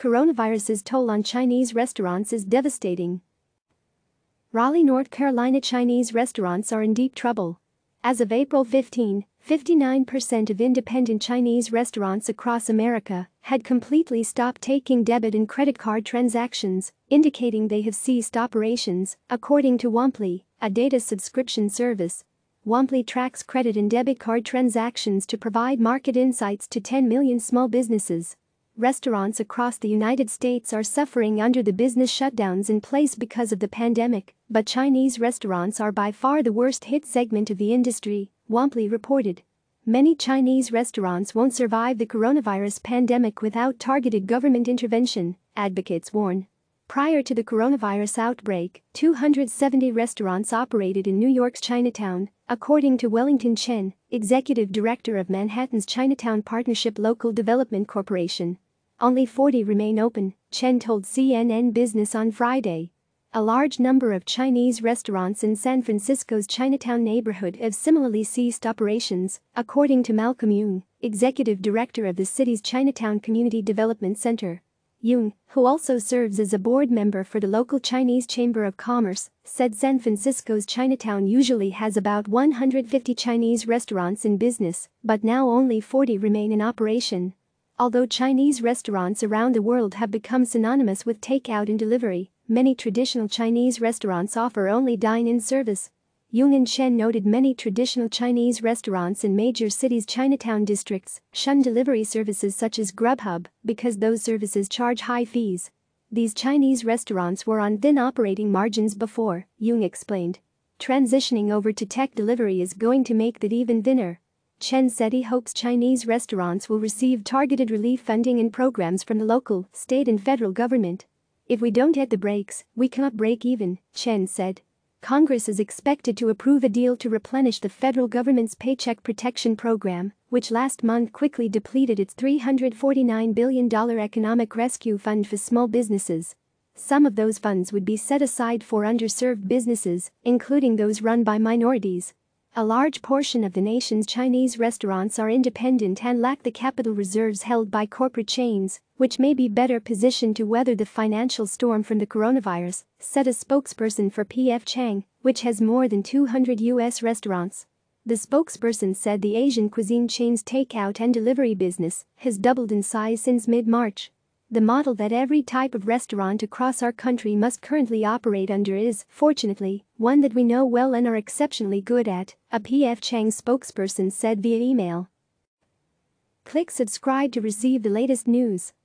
Coronavirus's toll on Chinese restaurants is devastating. Raleigh, North Carolina. Chinese restaurants are in deep trouble. As of April 15, 59% of independent Chinese restaurants across America had completely stopped taking debit and credit card transactions, indicating they have ceased operations, according to Womply, a data subscription service. Womply tracks credit and debit card transactions to provide market insights to 10 million small businesses. Restaurants across the United States are suffering under the business shutdowns in place because of the pandemic, but Chinese restaurants are by far the worst hit segment of the industry, Womply reported. Many Chinese restaurants won't survive the coronavirus pandemic without targeted government intervention, advocates warn. Prior to the coronavirus outbreak, 270 restaurants operated in New York's Chinatown, according to Wellington Chen, executive director of Manhattan's Chinatown Partnership Local Development Corporation. Only 40 remain open, Chen told CNN Business on Friday. A large number of Chinese restaurants in San Francisco's Chinatown neighborhood have similarly ceased operations, according to Malcolm Yung, executive director of the city's Chinatown Community Development Center. Yung, who also serves as a board member for the local Chinese Chamber of Commerce, said San Francisco's Chinatown usually has about 150 Chinese restaurants in business, but now only 40 remain in operation. Although Chinese restaurants around the world have become synonymous with takeout and delivery, many traditional Chinese restaurants offer only dine-in service. Yung and Chen noted many traditional Chinese restaurants in major cities' Chinatown districts shun delivery services such as Grubhub because those services charge high fees. These Chinese restaurants were on thin operating margins before, Yung explained. Transitioning over to tech delivery is going to make that even thinner. Chen said he hopes Chinese restaurants will receive targeted relief funding and programs from the local, state and federal government. If we don't hit the brakes, we cannot break even, Chen said. Congress is expected to approve a deal to replenish the federal government's Paycheck Protection Program, which last month quickly depleted its $349 billion economic rescue fund for small businesses. Some of those funds would be set aside for underserved businesses, including those run by minorities. A large portion of the nation's Chinese restaurants are independent and lack the capital reserves held by corporate chains, which may be better positioned to weather the financial storm from the coronavirus, said a spokesperson for P.F. Chang, which has more than 200 U.S. restaurants. The spokesperson said the Asian cuisine chain's takeout and delivery business has doubled in size since mid-March. The model that every type of restaurant across our country must currently operate under is, fortunately, one that we know well and are exceptionally good at, a P.F. Chang spokesperson said via email. Click subscribe to receive the latest news.